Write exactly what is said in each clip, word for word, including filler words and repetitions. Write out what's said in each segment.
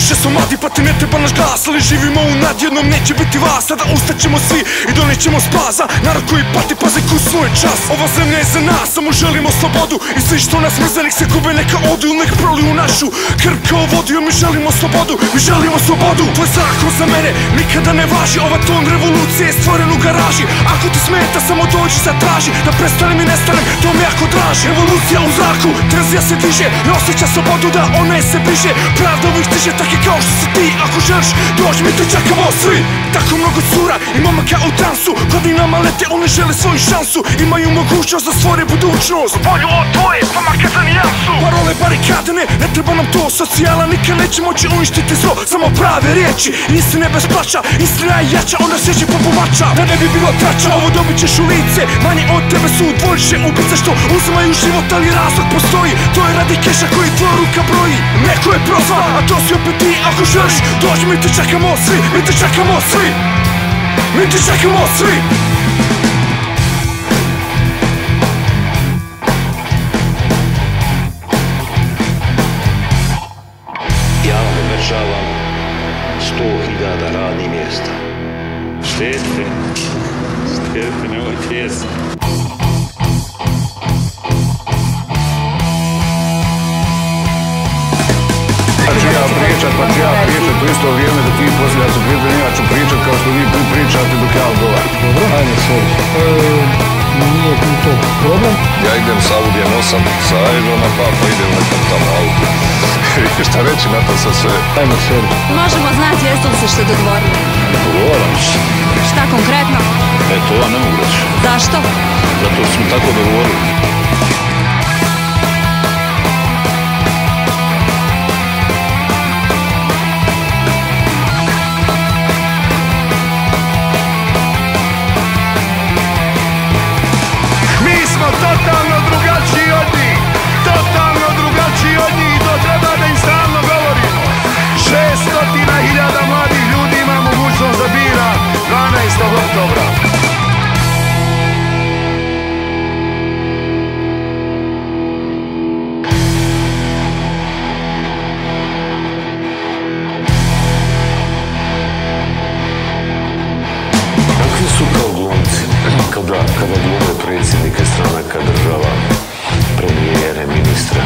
Više smo mladi pa ti ne treba naš glas, ali živimo u nad, jednom neće biti vas. Sada ustaćemo svi i donijećemo spas. Narod koji pati, pazi kus svoj čas. Ova zemlja je za nas, samo želimo slobodu. I svi što nas mrze nek se gube, neka odu ili nek proliju našu krv kao vodu. Jer mi želimo slobodu, mi želimo slobodu. Tvoj zakon za mene nikada ne važi. Ova ton revolucije je stvoren u garaži. Ako ti smeta samo dođi zatraži. Da prestanem i nestanem, to mi jako draži. Revolucija u zraku, tenzija se diže i osjeća slobodu da ona je se bliže. Pravda uvijek stiže, tak je kao što si ti. Ako želiš, dođi mi te čekamo svi. Tako mnogo cura i momaka u transu. Godinama lete, oni žele svoju šansu. Imaju mogućnost da stvore budućnost bolju od tvoje, pa makar za nijansu. Parole, barikade, ne, ne treba nam to. Socijala nikad neće moći uništiti zlo. Samo prave riječi, istine bez plaća. Istina je jača, onda sjeće popuvača. Da ne bi bilo trača, ovo dobit ćeš u lice. Manje od tebe su dvojiše ubice što uzimaju život, ali razlog postoji. To je radi keša koji tvoja ruka broji. Neko je prozvan, a to si opet ti. Ako želiš, dođi, mi te čekamo svi. Mi te čekamo svi. Mi te čekamo svi. Ja vam obećavam sto hiljada radnih mjesta. Štete, štete, nemoj tjesa. Pa ću ja pričat, pa ću ja pričat u isto vrijeme dok vi posljedate ću pričat, ja ću pričat kao što vi pričate dok ja odgovaram. Dobro, ajde sve. Nije tu to problem. Ja idem sa Audijem osam sa Aeronom, pa pa idem nekam tamo auto. Šta reći na to sa sve? Ajmo sve. Možemo znati jeste li se što dogovorili? Dogovaram se. Šta konkretno? E, to ja ne mogu reći. Zašto? Zato smo tako dogovorili. Totalno drugačiji od njih, totalno drugačiji od njih, to treba da im stalno govorimo. Šestotina hiljada mladih ljudi ima mogućnost da bira dvanaestog oktobra. Kakvi su kao glumci kada, kada glume predsjednike stranaka država, premijere, ministre?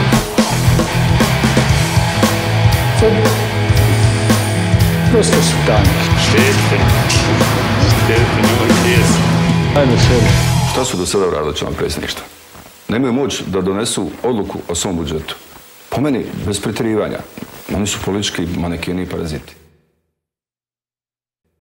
Prosto su tanki. Štete, štete, nemoj tjesa. Ajde sve. Šta su do sada uradili član predsjedništva? Nemaju moć da donesu odluku o svom budžetu. Po meni, bez pretjerivanja, oni su politički manekeni i paraziti.